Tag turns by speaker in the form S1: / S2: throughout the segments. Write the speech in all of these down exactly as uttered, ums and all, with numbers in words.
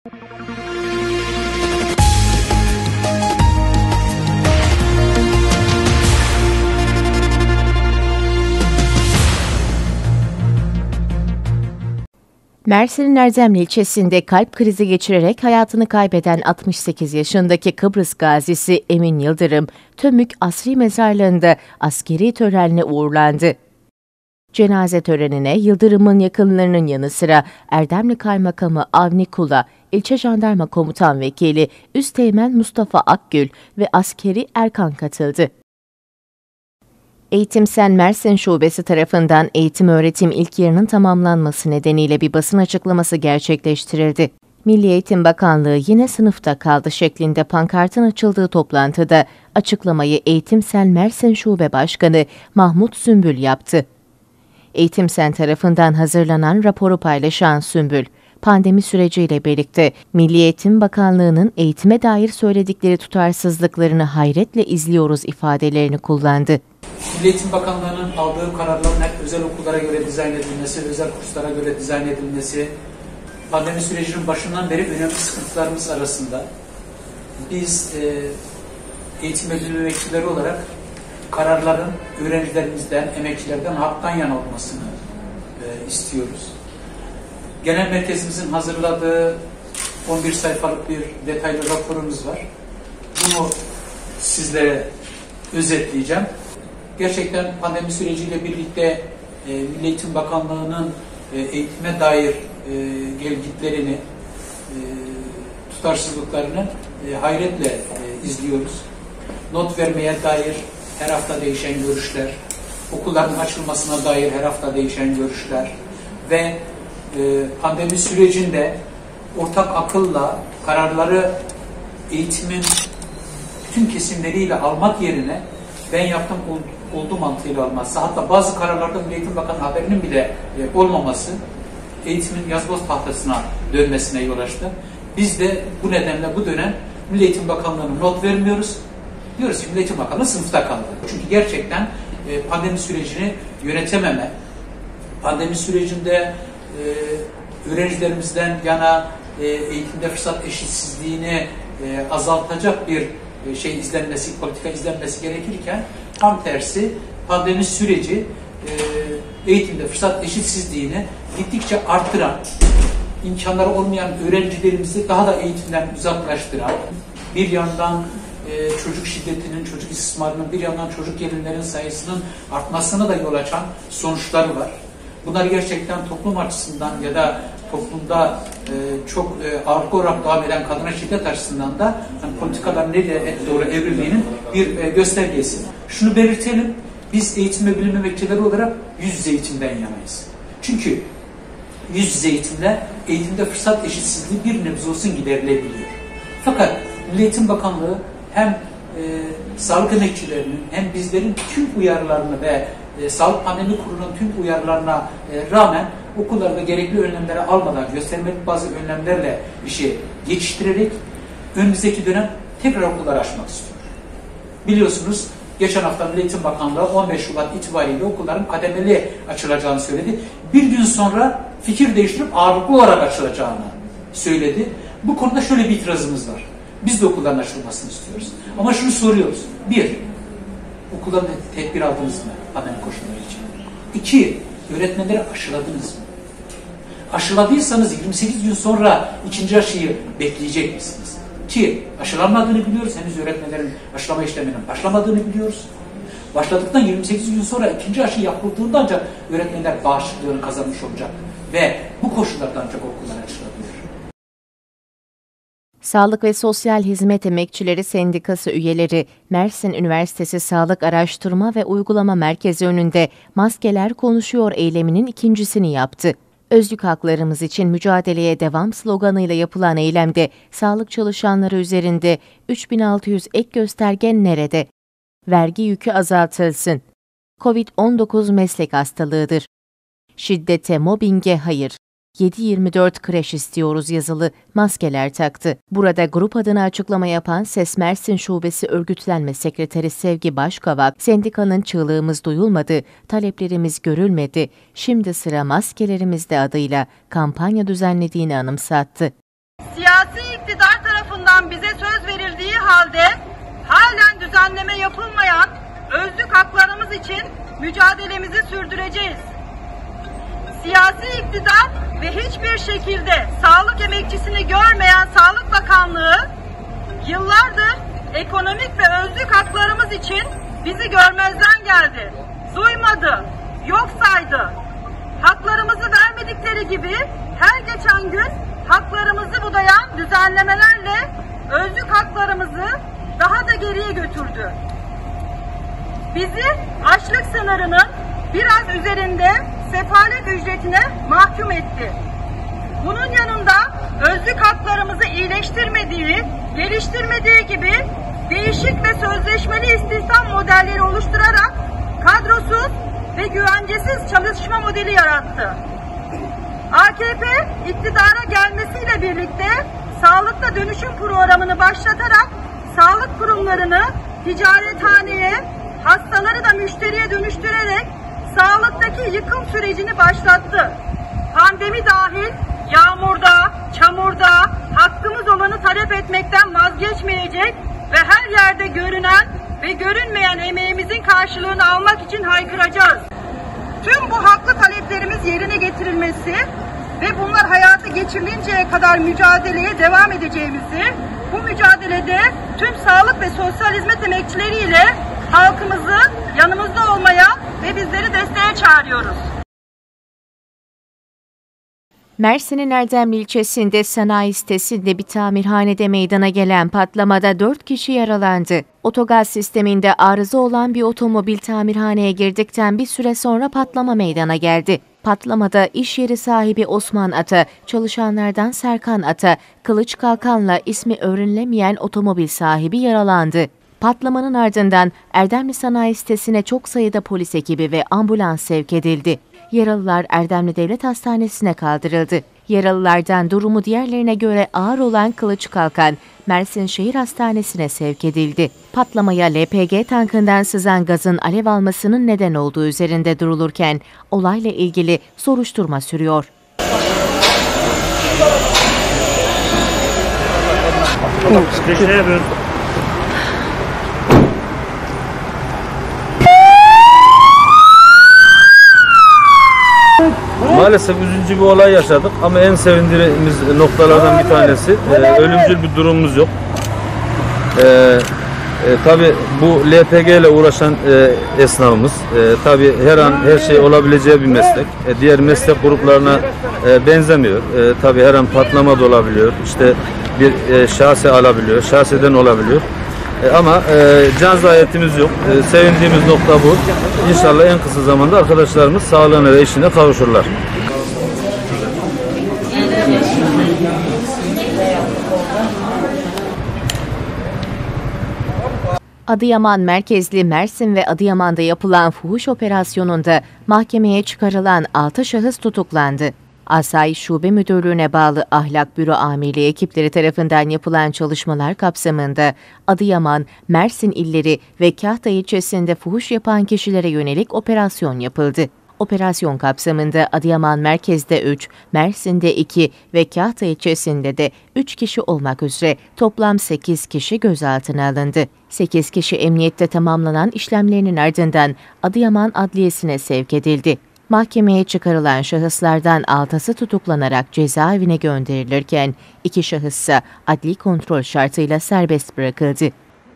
S1: Mersin'in Erdemli ilçesinde kalp krizi geçirerek hayatını kaybeden altmış sekiz yaşındaki Kıbrıs gazisi Emin Yıldırım, Tömük Asri Mezarlığı'nda askeri törenle uğurlandı. Cenaze törenine Yıldırım'ın yakınlarının yanı sıra Erdemli Kaymakamı Avni Kula, İlçe Jandarma Komutan Vekili Üsteğmen Mustafa Akgül ve askeri Erkan katıldı. Eğitimsen Mersin Şubesi tarafından eğitim öğretim ilk yarının tamamlanması nedeniyle bir basın açıklaması gerçekleştirildi. Milli Eğitim Bakanlığı yine sınıfta kaldı şeklinde pankartın açıldığı toplantıda açıklamayı Eğitimsen Mersin Şube Başkanı Mahmut Sümbül yaptı. Eğitimsen tarafından hazırlanan raporu paylaşan Sümbül, pandemi süreciyle birlikte Milli Eğitim Bakanlığı'nın eğitime dair söyledikleri tutarsızlıklarını hayretle izliyoruz ifadelerini kullandı.
S2: Milli Eğitim Bakanlığı'nın aldığı kararların hep özel okullara göre dizayn edilmesi, özel kurslara göre dizayn edilmesi, pandemi sürecinin başından beri önemli sıkıntılarımız arasında. Biz e, eğitim ödülü emekçileri olarak kararların öğrencilerimizden, emekçilerden haktan yana olmasını e, istiyoruz. Genel merkezimizin hazırladığı on bir sayfalık bir detaylı raporumuz var. Bunu sizlere özetleyeceğim. Gerçekten pandemi süreciyle birlikte e, Milli Eğitim Bakanlığı'nın e, eğitime dair e, gelgitlerini, e, tutarsızlıklarını e, hayretle e, izliyoruz. Not vermeye dair her hafta değişen görüşler, okulların açılmasına dair her hafta değişen görüşler ve e, pandemi sürecinde ortak akılla kararları eğitimin bütün kesimleriyle almak yerine ben yaptım oldu mantığıyla alması, hatta bazı kararlarda Milli Eğitim Bakanı haberinin bile e, olmaması eğitimin yazboz tahtasına dönmesine yol açtı. Biz de bu nedenle bu dönem Milli Eğitim Bakanlığı'na not vermiyoruz. Diyoruz ki Milli Eğitim Bakanlığı sınıfta kaldı. Çünkü gerçekten e, pandemi sürecini yönetememe, pandemi sürecinde e, öğrencilerimizden yana e, eğitimde fırsat eşitsizliğini e, azaltacak bir e, şey izlenmesi, politika izlenmesi gerekirken tam tersi pandemi süreci e, eğitimde fırsat eşitsizliğini gittikçe artıran, imkanları olmayan öğrencilerimizi daha da eğitimden uzaklaştıran, bir yandan e, çocuk şiddetinin, çocuk istismarının, bir yandan çocuk gerilimlerin sayısının artmasına da yol açan sonuçları var. Bunlar gerçekten toplum açısından ya da toplumda e, çok e, ağırlıklı olarak devam eden kadına şiddet açısından da yani politikalar nereye doğru evrildiğinin bir e, göstergesi. Şunu belirtelim, biz eğitim ve bilim emekçileri olarak yüz yüze eğitimden yanayız. Çünkü yüz yüze eğitimle eğitimde fırsat eşitsizliği bir nebze olsun giderilebiliyor. Fakat Milli Eğitim Bakanlığı hem e, sağlık emekçilerinin hem bizlerin tüm uyarılarını ve e, Sağlık Pandemi Kurulu'nun tüm uyarılarına e, rağmen okullarda gerekli önlemleri almadan göstermelik bazı önlemlerle işi geçiştirerek önümüzdeki dönem tekrar okulları açmak istiyor. Biliyorsunuz geçen hafta Milli Eğitim Bakanlığı on beş Şubat itibariyle okulların kademeli açılacağını söyledi. Bir gün sonra fikir değiştirip ağırlıklı olarak açılacağını söyledi. Bu konuda şöyle bir itirazımız var. Biz de okulların açılmasını istiyoruz. Ama şunu soruyoruz. Bir, okulların tedbir aldınız mı pandemi koşulları için? İki, öğretmenleri aşıladınız mı? Aşıladıysanız yirmi sekiz gün sonra ikinci aşıyı bekleyecek misiniz? Ki aşılanmadığını biliyoruz. Henüz öğretmenlerin aşılama işleminin başlamadığını biliyoruz. Başladıktan yirmi sekiz gün sonra ikinci aşı yapıldığında ancak öğretmenler bağışıklığını kazanmış olacak. Ve bu koşullarda ancak okullar açılabilir.
S1: Sağlık ve Sosyal Hizmet Emekçileri Sendikası üyeleri Mersin Üniversitesi Sağlık Araştırma ve Uygulama Merkezi önünde Maskeler Konuşuyor eyleminin ikincisini yaptı. Özlük haklarımız için mücadeleye devam sloganıyla yapılan eylemde sağlık çalışanları üzerinde üç bin altı yüz ek gösterge nerede? Vergi yükü azaltılsın. kovid on dokuz meslek hastalığıdır. Şiddete, mobbinge hayır. yedi yirmi dört kreş istiyoruz yazılı maskeler taktı. Burada grup adına açıklama yapan Ses Mersin Şubesi Örgütlenme Sekreteri Sevgi Başkavak, sendikanın çığlığımız duyulmadı, taleplerimiz görülmedi, şimdi sıra maskelerimizde adıyla kampanya düzenlediğini anımsattı.
S3: siyasi iktidar tarafından bize söz verildiği halde halen düzenleme yapılmayan özlük haklarımız için mücadelemizi sürdüreceğiz. Siyasi iktidar ve hiçbir şekilde sağlık emekçisini görmeyen Sağlık Bakanlığı yıllardır ekonomik ve özlük haklarımız için bizi görmezden geldi, duymadı, yok saydı. Haklarımızı vermedikleri gibi her geçen gün haklarımızı budayan düzenlemelerle özlük haklarımızı daha da geriye götürdü. Bizi açlık sınırının biraz üzerinde sefalet ücretine mahkum etti. Bunun yanında özlük haklarımızı iyileştirmediği, geliştirmediği gibi değişik ve sözleşmeli istihdam modelleri oluşturarak kadrosuz ve güvencesiz çalışma modeli yarattı. A K P iktidara gelmesiyle birlikte sağlıkta dönüşüm programını başlatarak sağlık kurumlarını ticarethaneye, hastaları da müşteriye dönüştürerek sağlıktaki yıkım sürecini başlattı. Pandemi dahil yağmurda, çamurda hakkımız olanı talep etmekten vazgeçmeyecek ve her yerde görünen ve görünmeyen emeğimizin karşılığını almak için haykıracağız. Tüm bu haklı taleplerimiz yerine getirilmesi ve bunlar hayata geçirilinceye kadar mücadeleye devam edeceğimizi, bu mücadelede tüm sağlık ve sosyal hizmet emekçileriyle halkımızı yanımızda olmaya ve bizleri desteğe çağırıyoruz.
S1: Mersin'in Erdemli ilçesinde sanayi sitesinde bir tamirhanede meydana gelen patlamada dört kişi yaralandı. Otogaz sisteminde arıza olan bir otomobil tamirhaneye girdikten bir süre sonra patlama meydana geldi. Patlamada iş yeri sahibi Osman Ata, çalışanlardan Serkan Ata, kılıç kalkanla ismi öğrenilemeyen otomobil sahibi yaralandı. Patlamanın ardından Erdemli sanayi sitesine çok sayıda polis ekibi ve ambulans sevk edildi. Yaralılar Erdemli Devlet Hastanesi'ne kaldırıldı. Yaralılardan durumu diğerlerine göre ağır olan Kılıç Kalkan, Mersin Şehir Hastanesi'ne sevk edildi. Patlamaya L P G tankından sızan gazın alev almasının neden olduğu üzerinde durulurken olayla ilgili soruşturma sürüyor.
S4: Maalesef üzücü bir olay yaşadık ama en sevindiğimiz noktalardan bir tanesi e, ölümcül bir durumumuz yok. E, e, tabii bu L P G ile uğraşan e, esnafımız e, tabii her an her şey olabileceği bir meslek. E, diğer meslek gruplarına e, benzemiyor. E, tabii her an patlama da olabiliyor. İşte bir e, şase alabiliyor, şaseden olabiliyor. E, ama e, can zayiatimiz yok. E, sevindiğimiz nokta bu. İnşallah en kısa zamanda arkadaşlarımız sağlığına ve işine kavuşurlar.
S1: Adıyaman merkezli Mersin ve Adıyaman'da yapılan fuhuş operasyonunda mahkemeye çıkarılan altı şahıs tutuklandı. Asayiş Şube Müdürlüğü'ne bağlı Ahlak Büro Amirliği ekipleri tarafından yapılan çalışmalar kapsamında Adıyaman, Mersin illeri ve Kahta ilçesinde fuhuş yapan kişilere yönelik operasyon yapıldı. Operasyon kapsamında Adıyaman merkezde üç, Mersin'de iki ve Kahta ilçesinde de üç kişi olmak üzere toplam sekiz kişi gözaltına alındı. sekiz kişi emniyette tamamlanan işlemlerinin ardından Adıyaman Adliyesi'ne sevk edildi. Mahkemeye çıkarılan şahıslardan altısı tutuklanarak cezaevine gönderilirken iki şahıs ise adli kontrol şartıyla serbest bırakıldı.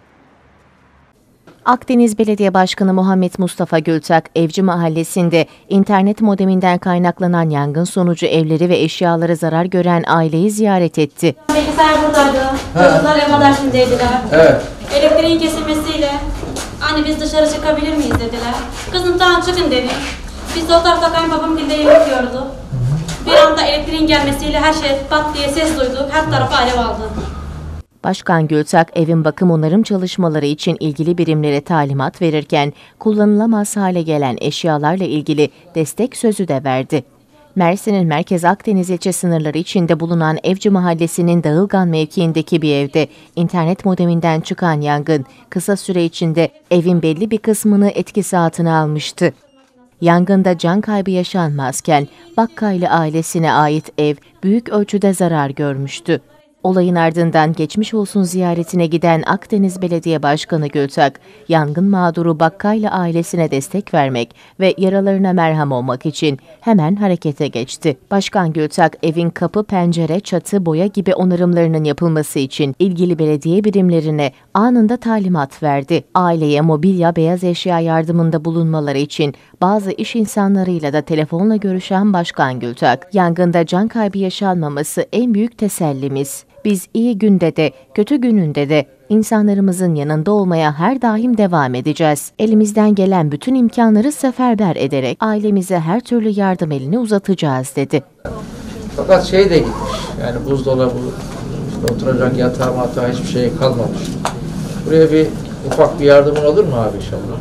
S1: Akdeniz Belediye Başkanı Muhammed Mustafa Gültak, Evci Mahallesi'nde internet modeminden kaynaklanan yangın sonucu evleri ve eşyaları zarar gören aileyi ziyaret etti.
S5: Bilgisayar buradaydı, çocuklar ev adaletindeydiler. Evet. Elektriğin kesilmesiyle, anne biz dışarı çıkabilir miyiz dediler. Kızım tamam çıkın dedi. Biz de o tarafta kayınbabam dilde yemek yiyordu. Bir anda elektriğin gelmesiyle her şey pat diye ses duyduk, her tarafı alev aldı.
S1: Başkan Gültak, evin bakım onarım çalışmaları için ilgili birimlere talimat verirken kullanılamaz hale gelen eşyalarla ilgili destek sözü de verdi. Mersin'in Merkez Akdeniz ilçe sınırları içinde bulunan Evci Mahallesi'nin Dağılgan mevkiindeki bir evde internet modeminden çıkan yangın kısa süre içinde evin belli bir kısmını etkisi altına almıştı. Yangında can kaybı yaşanmazken Bakkaylı ailesine ait ev büyük ölçüde zarar görmüştü. Olayın ardından geçmiş olsun ziyaretine giden Akdeniz Belediye Başkanı Gültak, yangın mağduru Bakkaylı ailesine destek vermek ve yaralarına merhem olmak için hemen harekete geçti. Başkan Gültak, evin kapı, pencere, çatı, boya gibi onarımlarının yapılması için ilgili belediye birimlerine anında talimat verdi. Aileye mobilya, beyaz eşya yardımında bulunmaları için bazı iş insanlarıyla da telefonla görüşen Başkan Gültak, yangında can kaybı yaşanmaması en büyük tesellimiz. Biz iyi günde de, kötü gününde de insanlarımızın yanında olmaya her daim devam edeceğiz. Elimizden gelen bütün imkanları seferber ederek ailemize her türlü yardım elini uzatacağız dedi.
S6: Fakat şey de gitmiş, yani buzdolabı, işte oturacak yatağı matağı hiçbir şey kalmamış. Buraya bir ufak bir yardımın olur mu abi inşallah?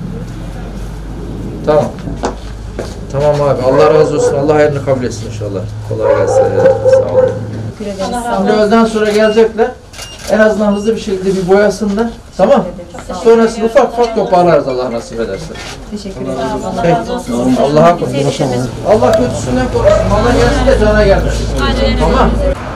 S6: Tamam. Tamam abi, Allah razı olsun, Allah hayrını kabul etsin inşallah. Kolay gelsin. Sağ olun. Şimdi öğleden sonra gelecekler. En azından hızlı bir şekilde bir boyasınlar. Tamam. Sonrasında ufak ufak toparlarız Allah nasip ederse.
S5: Teşekkür ederim. Allah razı olsun.
S6: Allah'a korusun. Allah kötüsünden korusun. Allah gelsin de cana gelmesin. Tamam.